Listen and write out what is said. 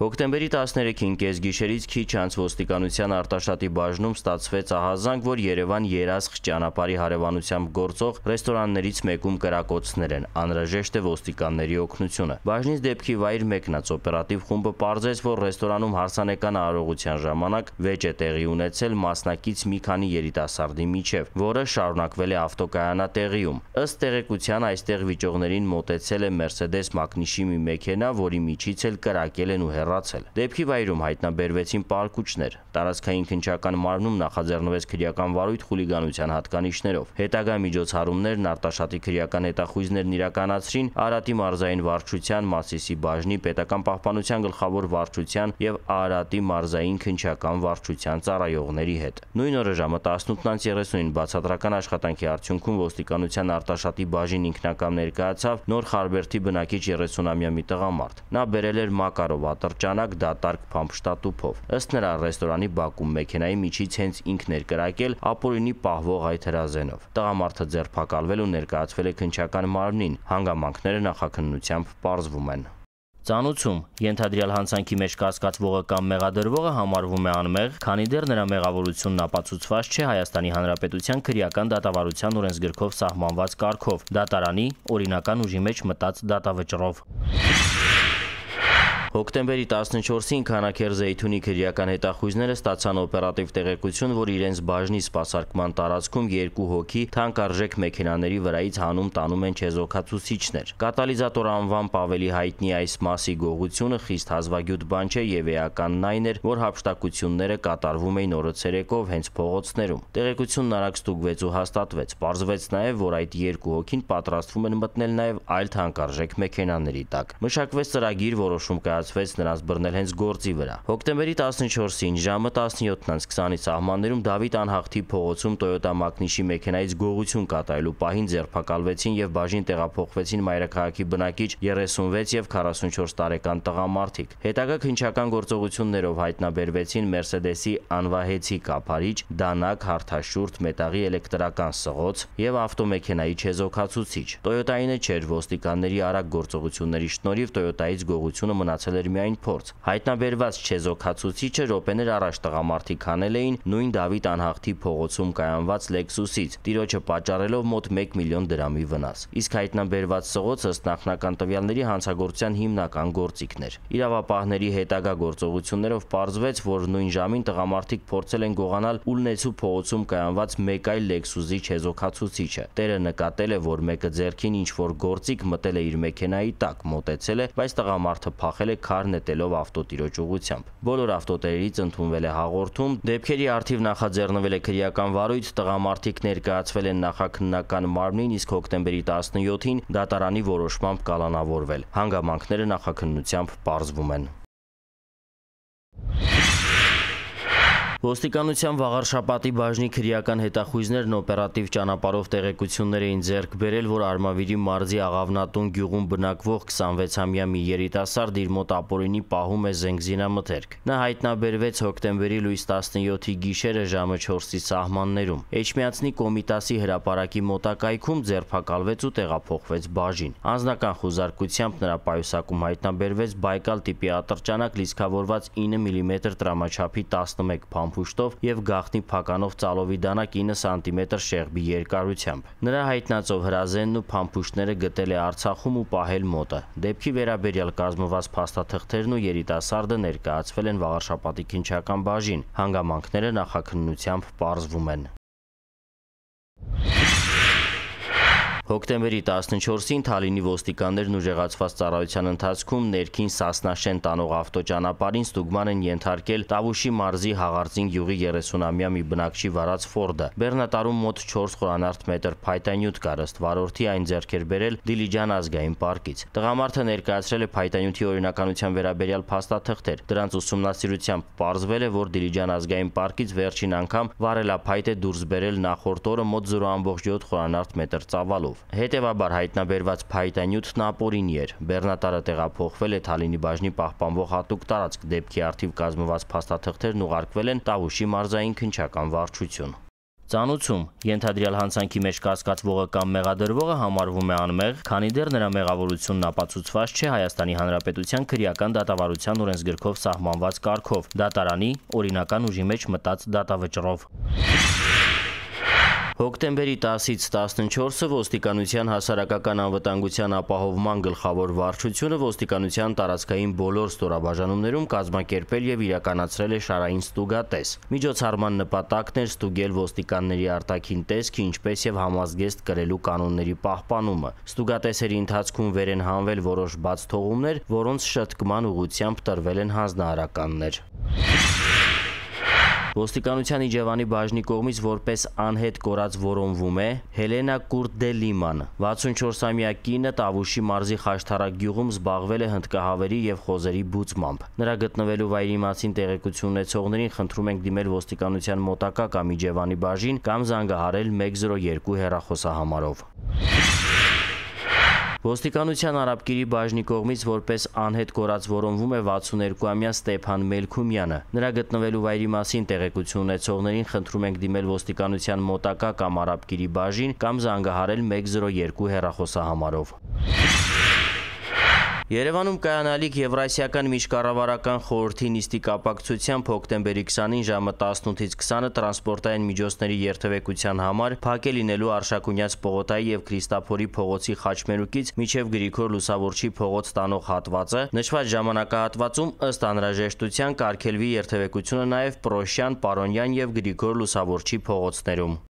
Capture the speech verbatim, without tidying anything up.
Հոկտեմբերի տասներեքին կեսգիշերից քիչ անց ոստիկանության Արտաշատի բաժնում ստացվեց ահազանգ, որ Երևան երասխ ճանապարհի հարևանությամբ գործող ռեստորաններից մեկում կրակոցներ են, անհրաժեշտ է ոստիկանների օգնությունը։ Բաժնից դեպքի վայր մեկնած օպերատիվ խումբը պարզեց, որ ռեստորանում հարսանեկան արարողության ժամանակ վեճ է տեղի ունեցել մասնակից մի քանի երիտասարդի միջև, որը շարունակվել է ավտոկայանատեղիում։ Ըստ տեղեկության այստեղ վիճողներին մոտեցել է Mercedes մակնիշի մի մեքենա, որի միջից էլ կրակել են ու հեռացել։ Դեպքի վայրում հայտնաբերվեցին պարկուճներ։ Տարածքային քննչական մարմնում նախաձեռնվեց քրեական վարույթ խուլիգանության հատկանիշներով։ Հետագա միջոցառումներն Արտաշատի քրեական հետախույզներն իրականացրին Արարատի մարզային վարչության, Մասիսի բաժնի, Պետական պահպանության գլխավոր վարչության եւ Արարատի մարզային քննչական վարչության ծառայողների հետ։ Նույն օրը ժամը տասնութ երեսունին բացատրական աշխատանքի արդյունքում ոստիկանության Արտաշատի բաժին ինքնակամ ներկայացավ Նոր Խարբերդի բնակիչ երեսունամյա մի տղամարդ։ Նա բերել էր մակարով ատրճանակ դատարկ փամփշտատուփով։ Ըստ նրա ռեստորանի բակում մեքենայի միջից հենց ինքն էր կրակել ապօրինի պահվող այդ հրազենով։ Տղամարդը ձերբակալվել ու ներկայացվել է քննչական մարմնին, հանգամանքները նախաքննությամբ պարզվում են։ Ծանուցում ենթադրյալ հանցանքի մեջ կասկածվողը կամ մեղադրվողը համարվում է անմեղ, քանի դեռ նրա մեղավորությունն ապացուցված չէ Հայաստանի Հանրապետության քրեական դատավարության օրենսգրքով սահմանված կարգով, դատարանի օրինական ուժի մեջ մտած դատավճռով։ Հոկտեմբերի տասնչորսին Քանաքեռ Զեյթունի քրեական հետախույզները ստացան օպերատիվ տեղեկություն, որ իրենց բաժնի սպասարկման տարածքում երկու հոգի թանկարժեք մեքենաների վրայից հանում տանում են չեզոքացուցիչներ։ Կատալիզատոր անվամբ ավելի հայտնի այս մասի գողությունը խիստ հազվագյուտ բան չէ եւ էականն այն էր, որ հափշտակությունները կատարվում էին օրը ցերեկով հենց փողոցներում։ Տեղեկությունն արագ ստուգվեց ու հաստատվեց։ Պարզվեց նաեւ, որ այդ երկու հոգին պատրաստվում են մտնել նաեւ այլ թանկարժեք մեքենաների տակ։ Մշակվեց ծրագիր, որոշում կայացվեց նրանց բռնել հենց գործի վրա։ Հոկտեմբերի տասնչորսին ժամը տասնյոթ քսանի սահմաններում Դավիթ անհախտի փողոցում Toyota մակնիշի մեքենայից գողություն կատարելու պահին ձերբակալվեցին եւ բաժին տեղափոխվեցին մայրաքաղաքի բնակիչ երեսունվեց եւ քառասունչորս տարեկան տղամարդիկ։ Հետագա քննչական գործողություններով հայտնաբերվեցին Mercedes-ի անվահեցի կափարիչ, դանակ, հարթաշուրթ, մետաղի էլեկտրական սղոց եւ ավտոմեքենայի չեզոքացուցիչ։ Toyota-ինը չէր, ոստիկանների արագ գործողությունների շնորհիվ Toyota-ից գողությունը մնացել էր միայն փորձ։ Հայտնաբերված չեզոքացուցիչը րոպեներ առաջ տղամարդիկ հանել էին նույն Դավիթ անհախտի փողոցում կայանված Lexus-ից, տիրոջը պատճառելով մոտ մեկ միլիոն դրամի վնաս։ Իսկ հայտնաբերված սղոցը ըստ նախնական տվյալների հանցագործության հիմնական գործիքն էր։ Իրավապահների հետագա գործողություններով պարզվեց, որ նույն ժամին տղամարդիկ փորձել են գողանալ Ուլնեցու փողոցում կայանված մեկ այլ Lexus-ի չեզոքացուցիչը։ Տերը նկատել է, որ մեկը ձեռքին ինչ-որ գործիք մտել է իր մեքենայի տակ, մոտեցել է, բայց տղամարդը փախել է քար նետելով ավտոտիրոջ ուղղությամբ։ Բոլոր ավտոտերերից ընդունվել է հաղորդում, դեպքերի առթիվ նախաձեռնվել է քրեական վարույթ, տղամարդիկ ներկայացվել են նախաքննական մարմնին, իսկ հոկտեմբերի տասնյոթին դատարանի որոշմամբ կալանավորվել։ Հանգամանքները նախաքննությամբ պարզվում են։ Ոստիկանության Վաղարշապատի բաժնի քրեական հետախույզներն օպերատիվ ճանապարհով տեղեկություններ էին ձեռք բերել, որ Արմավիրի մարզի Աղավնատուն գյուղում բնակվող քսանվեցամյա մի երիտասարդ իր մոտ ապօրինի պահում է զենգզինամթերք։ Նա հայտնաբերվեց հոկտեմբերի լույս տասնյոթի գիշերը ժամը չորսի սահմաններում։ Էջմիածնի Կոմիտասի հրապարակի մոտակայքում ձերբակալվեց ու տեղափոխվեց բաժին։ Անձնական խուզարկությամբ նրա պայուսակում հայտնաբերվեց Բայկալ տիպի ատրճանակ լիցքավորված ինը միլիմետր տրամաչափի տասնմեկ փամփուշտով եւ գաղտնի փականով ծալովի դանակ ինը սանտիմետր շեղբի երկարությամբ։ Նրա հայտնածով հրազենն ու փամփուշտները գտել է Արցախում ու պահել մոտը։ Դեպքի վերաբերյալ կազմված փաստաթղթերն ու երիտասարդը ներկայացվել են Վաղարշապատի քննչական բաժին։ Հանգամանքները նախաքննությամբ պարզվում են։ Հոկտեմբերի տասնչորսին Թալինի ոստիկաններն ուժեղացված ծառայության ընթացքում ներքին Սասնաշեն տանող ավտոճանապարհին ստուգման են ենթարկել Տավուշի մարզի Հաղարծին գյուղի երեսունամյա մի բնակչի վարած Ֆորդը։ Բեռնատարում մոտ չորս խորանարդ մետր փայտանյութ կար, ըստ վարորդի այն ձեռք էր բերել Դիլիջան ազգային պարկից։ Տղամարդը ներկայացրել է փայտանյութի օրինականության վերաբերյալ փաստաթղթեր։ Դրանց ուսումնասիրությամբ պարզվել է, որ Դիլիջան ազգային պարկից վերջին անգամ վարելափայտ է դուրս բերել նախորդ օրը մոտ զրո կόμμα յոթ խորանարդ մետր ծավալով։ Հետևաբար հայտնաբերված փայտանյութն ապօրինի էր։ Բեռնատարը տեղափոխվել է Թալինի բաժնի պահպանվող հատուկ տարածք։ Դեպքի առթիվ կազմված փաստաթղթերն ուղարկվել են Տավուշի մարզային քննչական վարչություն։ Ծանուցում ենթադրյալ հանցանքի մեջ կասկածվողը կամ մեղադրվողը համարվում է անմեղ, քանի դեռ նրա մեղավորությունն ապացուցված չէ Հայաստանի Հանրապետության քրեական դատավարության օրենսգրքով սահմանված կարգով, դատարանի օրինական ուժի մեջ մտած դատավճռով։ Հոկտեմբերի տասից տասնչորսը ոստիկանության հասարակական անվտանգության ապահովման գլխավոր վարչությունը ոստիկանության տարածքային բոլոր ստորաբաժանումներում կազմակերպել եւ իրականացրել է շարային ստուգատես։ Միջոցառման նպատակն էր ստուգել ոստիկանների արտաքին տեսքը, ինչպես եւ համազգեստ կրելու կանոնների պահպանումը։ Ստուգատեսերի ընթացքում վեր են հանվել որոշ բացթողումներ, որոնց շտկման ուղղությամբ տրվել են հանձնարարականներ։ Ոստիկանության Իջևանի բաժնի կողմից որպես անհետ կորած որոնվում է Հելենա Կուրտդելիման, վաթսունչորսամյա կինը Տավուշի մարզի Խաշթարակ գյուղում զբաղվել է հնդկահավերի եւ խոզերի բուծմամբ։ Նրա գտնվելու վայրի մասին տեղեկություն ունեցողներին խնդրում ենք դիմել ոստիկանության մոտակա կամ Իջևանի բաժին կամ զանգահարել մեկ զրո երկու հեռախոսահամարով։ Ոստիկանության Արաբկիրի բաժնի կողմից որպես անհետ կորած որոնվում է վաթսուներկուամյա Ստեփան Մելքումյանը։ Նրա գտնվելու վայրի մասին տեղեկություն ունեցողներին խնդրում ենք դիմել ոստիկանության մոտակա կամ Արաբկիրի բաժին կամ զանգահարել մեկ զրո երկու հեռախոսահամարով։ Երևանում կայանալիք Եվրասիական միջկառավարական խորհրդի նիստի կապակցությամբ հոկտեմբերի քսանին ժամը տասնութից քսանը տրանսպորտային միջոցների երթևեկության համար փակ է լինելու Արշակունյաց պողոտայի եւ Քրիստափորի փողոցի խաչմերուկից մինչեւ Գրիգոր Լուսավորչի փողոց տանող հատվածը։ Նշված ժամանակահատվածում ըստ անհրաժեշտության կարգելվի երթևեկությունը նաեւ Պրոշյան, Պարոնյան եւ Գրիգոր Լուսավորչի փողոցներում։